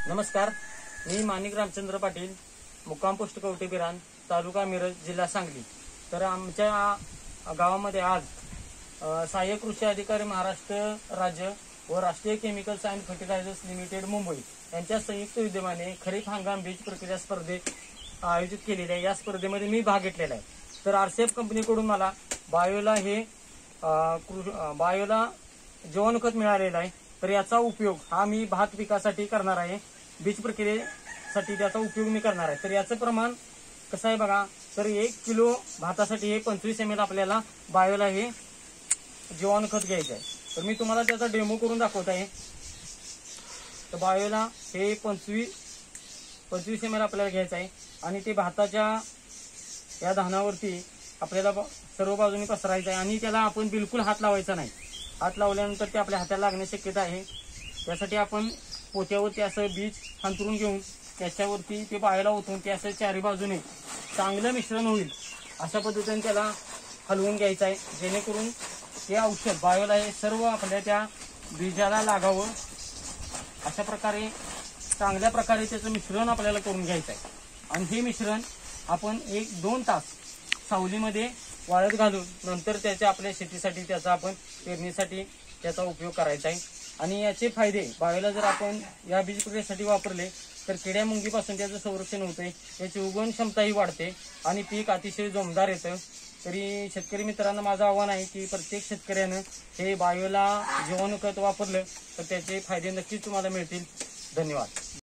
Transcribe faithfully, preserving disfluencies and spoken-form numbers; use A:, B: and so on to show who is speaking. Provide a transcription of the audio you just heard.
A: नमस्कार, मी माणिक रामचंद्र पाटील, मुक्काम पोस्ट कवठे बिरान, तालुका मिरज, जिल्हा सांगली। तर आमच्या गावामध्ये आज सहाय्यक कृषी अधिकारी महाराष्ट्र राज्य व राष्ट्रीय chemicals and fertilizers limited Mumbai यांच्या संयुक्त विद्यमाने खरीप हंगाम बीज प्रक्रिया स्पर्धेत आयोजित केलेल्या या स्पर्धेमध्ये मी भाग घेतलेला आहे। तर आरसीएफ कंपनीकडून मला बायोला हे बायोला जीवाणूखत मिळालेलं आहे। तर याचा उपयोग हा मी भात पिकासाठी करणार आहे, बीज प्रक्रियेसाठी त्याचा उपयोग मी करणार आहे। तर याचं प्रमाण कसं आहे बघा, तर एक किलो भातासाठी हे पंचवीस एम एल आपल्याला बायोला हे जीवाणूखत घ्यायचं आहे। तर मी तुम्हाला त्याचा डेमो करून दाखवत आहे। तर बायोला हे पंचवीस पंचवीस एम एल आपल्याला घ्यायचं आहे आणि ते भाताच्या या धानावरती आपल्याला सर्व बाजूनी पसरायचं आहे आणि त्याला आपण बिलकुल हात लावायचा नाही। हात लावल्यानंतर ते आपल्या हाताला लागण्याची शक्यता आहे। त्यासाठी आपण पोत्यावरती असं बीज अंतरून घेऊन त्याच्यावरती ते बायोला ओतून ते असं चारी बाजूने चांगलं मिश्रण होईल अशा पद्धतीने त्याला हलवून घ्यायचं आहे, जेणेकरून हे औषध बायोला हे सर्व आपल्या त्या बीजाला लागावं। अशा प्रकारे चांगल्या प्रकारे त्याचं मिश्रण आपल्याला करून घ्यायचं आहे आणि हे मिश्रण आपण एक दोन तास सावलीमध्ये वाळत घालून नंतर त्याच्या आपल्या शेतीसाठी त्याचा आपण पेरणीसाठी त्याचा उपयोग करायचा आहे। आणि याचे फायदे बायोला जर आपण या बीज प्रक्रियेसाठी वापरले तर किड्या मुंगीपासून त्याचं संरक्षण होते, याची उगवण क्षमताही वाढते आणि पीक अतिशय जोमदार येतं। तरी शेतकरी मित्रांना माझं आव्हान आहे की प्रत्येक शेतकऱ्यानं हे बायोला जीवाणूखत वापरलं तर त्याचे फायदे नक्कीच तुम्हाला मिळतील। धन्यवाद।